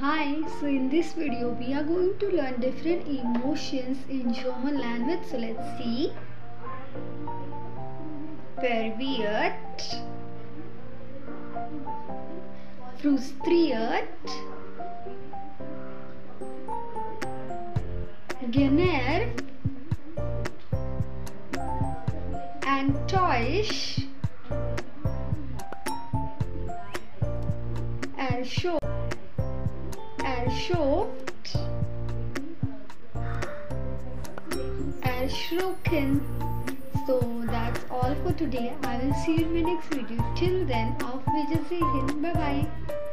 Hi, so in this video we are going to learn different emotions in German language. So let's see. Verwirrt, frustriert, genervt, enttäuscht, erschöpft, erschrocken. So that's all for today. I will see you in my next video. Till then, auf Wiedersehen. Bye bye.